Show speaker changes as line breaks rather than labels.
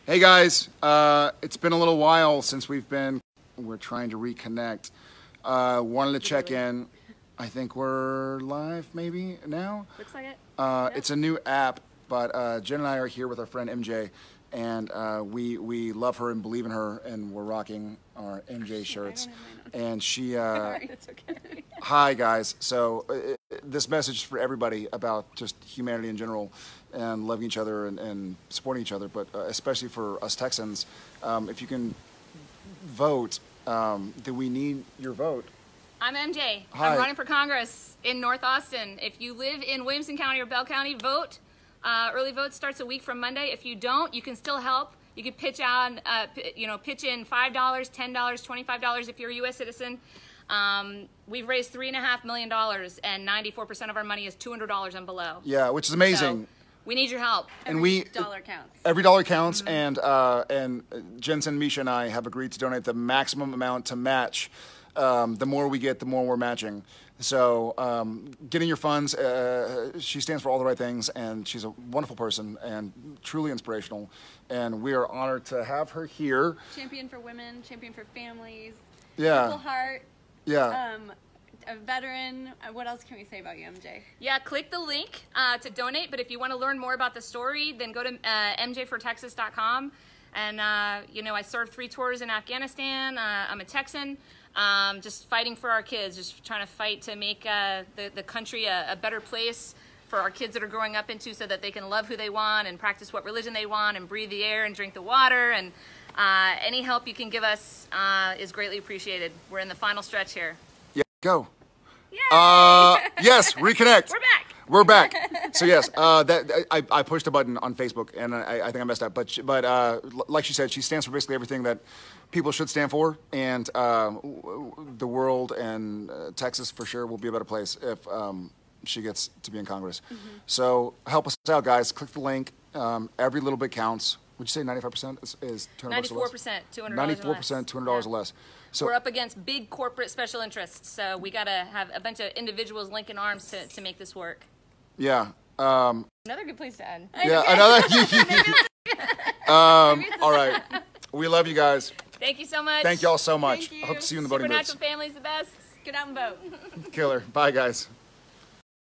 Hey guys, it's been a little while since we're trying to reconnect. Wanted to check in. I think we're live maybe now.
Looks like it.
It's a new app, but Jen and I are here with our friend MJ, and we love her and believe in her, and we're rocking our MJ shirts. And she,
Sorry, it's okay.
Hi guys. So this message is for everybody about just humanity in general and loving each other and supporting each other, but especially for us Texans, if you can vote, do we need your vote?
I'm MJ.
Hi.
I'm running for Congress in North Austin. If you live in Williamson County or Bell County, vote. Early vote starts a week from Monday. If you don't, you can still help. You can pitch in $5, $10, $25 if you're a U.S. citizen. We've raised $3.5 million, and 94% of our money is $200 and below.
Yeah, which is amazing.
So we need your help.
Every dollar counts.
Every dollar counts, and Jensen, Misha, and I have agreed to donate the maximum amount to match. The more we get, the more we're matching. So getting your funds, she stands for all the right things, and she's a wonderful person and truly inspirational. And we are honored to have her here.
Champion for women, champion for families.
Yeah.
Purple Heart.
Yeah.
A veteran. What else can we say about you, MJ?
Yeah, click the link to donate, but if you want to learn more about the story, then go to mjfortexas.com. And, I served 3 tours in Afghanistan. I'm a Texan, just fighting for our kids, just trying to fight to make the country a better place for our kids that are growing up into, so that they can love who they want and practice what religion they want and breathe the air and drink the water. And any help you can give us is greatly appreciated. We're in the final stretch here.
Yeah, go.
Yay!
Yes, reconnect.
We're back.
We're back. So yes, I pushed a button on Facebook, and I think I messed up. But like she said, she stands for basically everything that people should stand for, and the world and Texas for sure will be a better place if she gets to be in Congress. So help us out, guys. Click the link. Every little bit counts. Would you say 95% is $200 or less?
94%, $200
94%, $200 or less. So
we're up against big corporate special interests, so we got to have a bunch of individuals linking arms to make this work.
Yeah.
Another good place to end.
Yeah. Another. All right. We love you guys.
Thank you so much.
Thank y'all so much.
Thank you.
I hope to see you in the voting booths.
Supernatural family's the best.
Get out and vote.
Killer. Bye, guys.